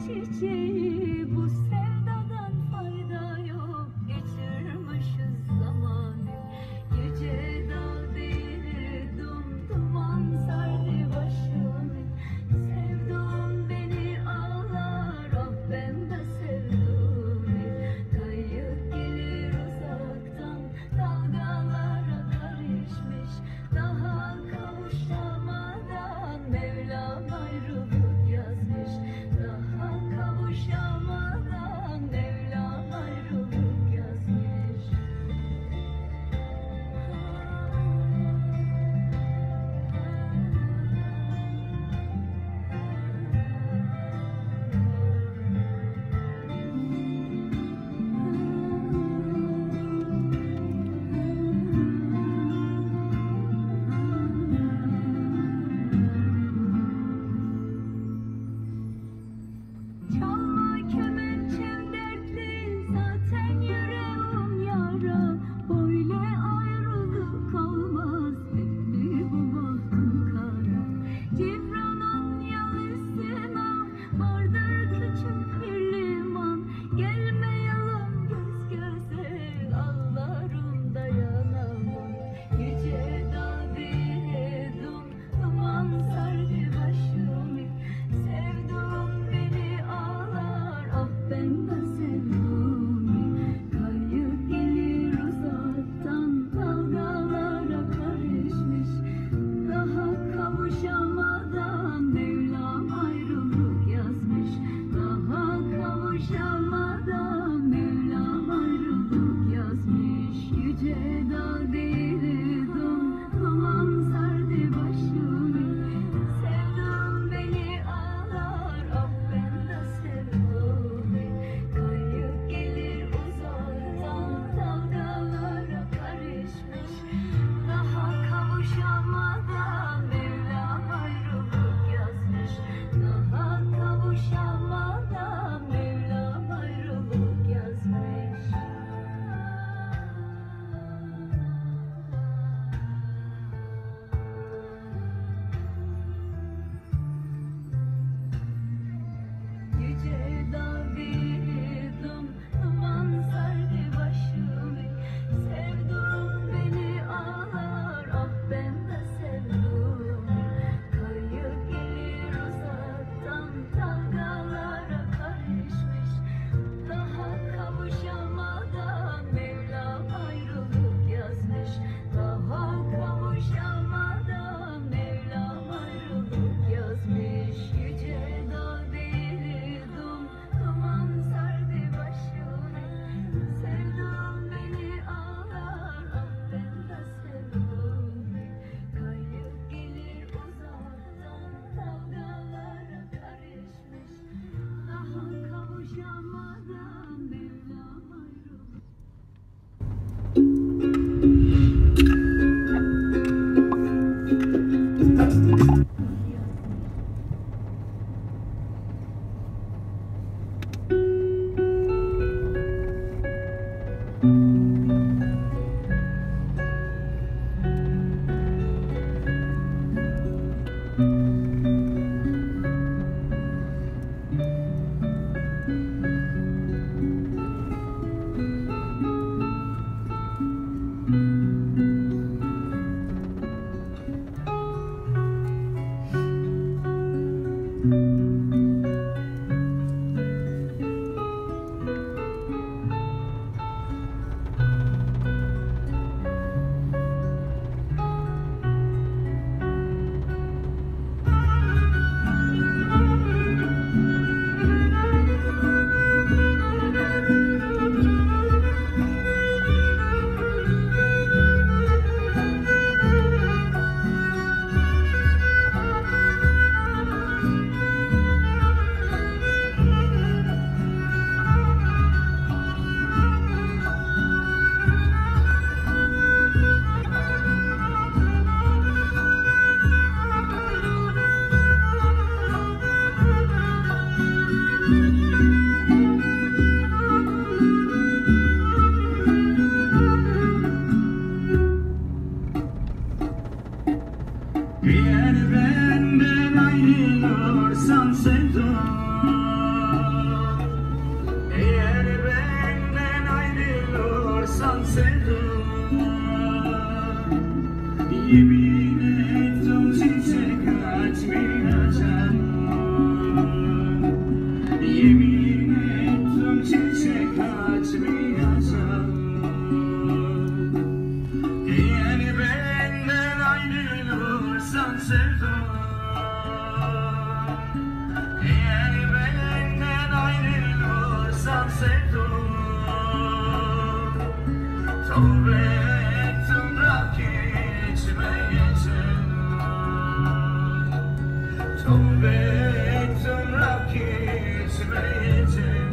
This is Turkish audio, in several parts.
çiçeği, bu sevdadan fayda yok. Geçirmişiz zamanı, gece dağ değil, duman sardı başımı. Sevduğum beni ağlar, ah ben de sevdim. Kayık gelir uzaktan, dalgalara karışmış. Daha kavuşamadan Mevlam ayrılık yazmış. Daha kavuşamadan Mevlam ayrılık yazmış. Çalma kemençem dertli, zaten yüreğim yara. Böyle ayrılık olmaz, hep bu bahtım kara. Cifranın yalısına vardır küçük bir liman. Gelmeyelim göz göze, ağlarım dayanamam. Yüce dağ diye duman sardı başımı. Sevduğum beni ağlar, ah ben de sevdim. Kayık gelir uzaktan, dalgalara karışmış. Daha kavuşamadan Mevlam ayrılık yazmış. Daha kavuşamadan Mevlam ayrılık yazmış. Yüce dağ değil, duman sardı başımı. Sevdum beni ağlar, ah ben de sevdim. Kayık gelir uzaktan, dalgalara karışmış. Daha kavuşamadan Mevlam ayrılık yazmış. Daha kavuşamadan Mevlam ayrılık yazmış. Yüce dağ değil, duman sardı başımı. Sevduğum beni ağlar, ah ben de sevdim. Kayık gelir uzaktan, dalgalara karışmış. Daha kavuşamadan Mevlam ayrılık yazmış. Daha kavuşamadan Mevlam ayrılık yazmış. Yüce dağ değil, duman sardı başımı. Sevdum beni ağlar, ah ben de sevdim. Kayık gelir uzaktan, dalgalara karışmış. Daha kavuşamadan Mevlam ayrılık. Eğer benden ayrılırsan sevdum, Tövbe ettim rakı içmeyeceğim. Tövbe ettim rakı içmeyeceğim.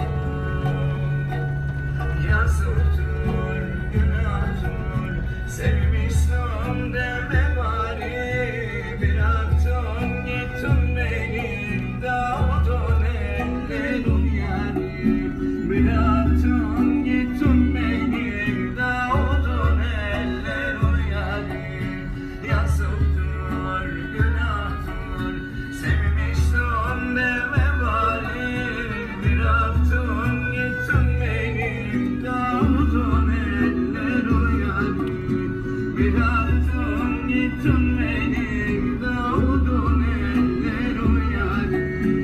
Yazıktır, günahtır, sevmiştim deme bari. Bıraktın gittin beni, dağıldın ellerin yani. Bıraktın gittin beni, dağıldın ellerin yani. Yazıktır, günahtır, sevmiştim deme bari. Bıraktın gittin beni, dağıldın ellerin yani. Bıraktın gittin beni, dağıldın ellerin yani.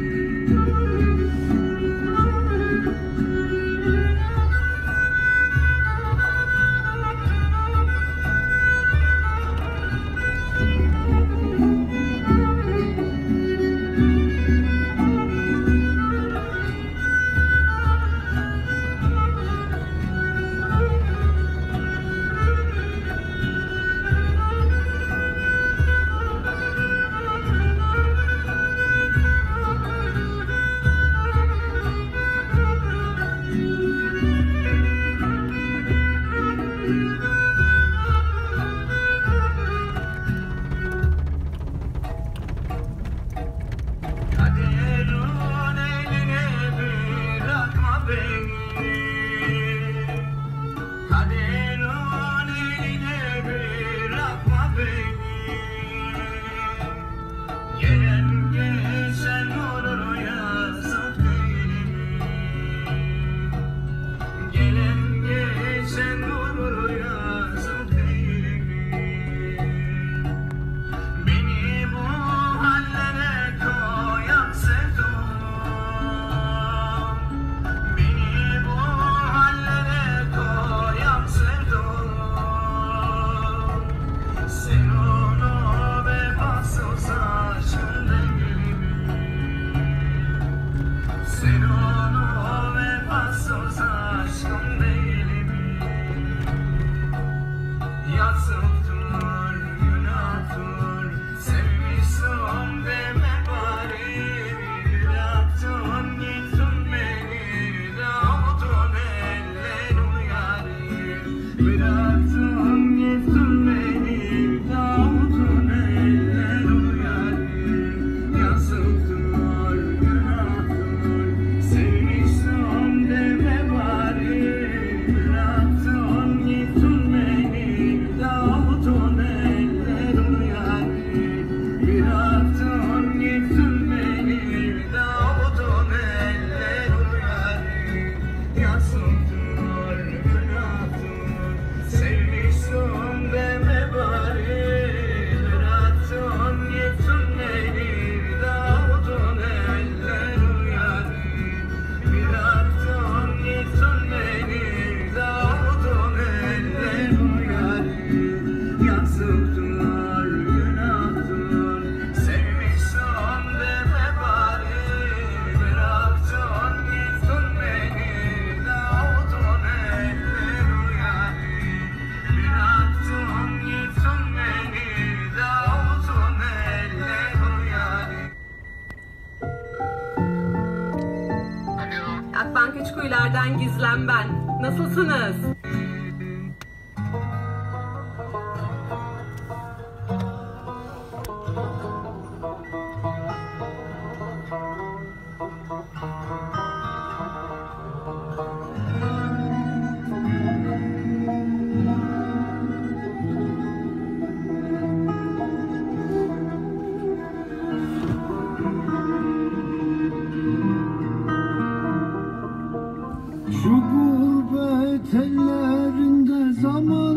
Kaderin eline bırakma beni. Kaderin eline bırakma beni. Gelen geçen olur yazık değil mi? Gelen geçen olur yazık değil mi? Beni bu hallere koyan sevdum. Beni bu hallere koyan sevdum. Sen onu vefasız aşkın değil mi? Sen onu vefasız aşkın değil mi? Yazıktır, günahtır, sevmiştim deme bari. Bıraktın gittin beni, dağıldın ellerin yani. Bıraktın gittin beni, dağıldın ellerin yani. Yazıktır, günahtır, sevmiştim deme bari. Bıraktın gittin beni, dağıldın ellerin yani. Bıraktın gittin beni, dağıldın ellerin yani. Yazıktır, günahtır, sevmiştim deme bari. Bıraktın gittin beni, dağıldın ellerin yani. Bıraktın gittin beni, dağıldın ellerin yani. Yazıktır, günahtır, sevmiştim deme bari. Bıraktın gittin beni, dağıldın ellerin yani. Bıraktın gittin beni, dağıldın ellerin yani. Akbank Üçkuyular'dan Gizlem ben. Nasılsınız? Şu gurbet ellerinde zaman